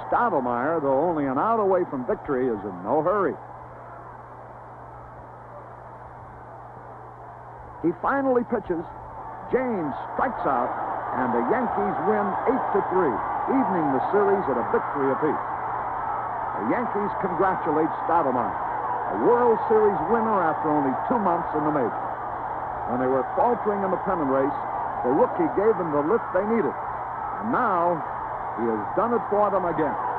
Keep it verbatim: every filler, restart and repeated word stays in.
Stottlemyre, though only an out away from victory, is in no hurry. He finally pitches. James strikes out, and the Yankees win eight to three, evening the series at a victory apiece. The Yankees congratulate Stottlemyre, a World Series winner after only two months in the majors. When they were faltering in the pennant race, the rookie gave them the lift they needed. And now, he has done it for them again.